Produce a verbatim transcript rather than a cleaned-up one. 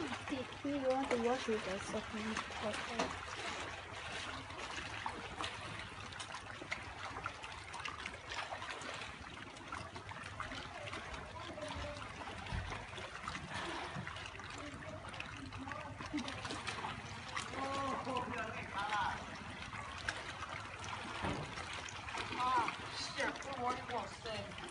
Do you want to wash with a second water? Ah, shit, what do you want to say?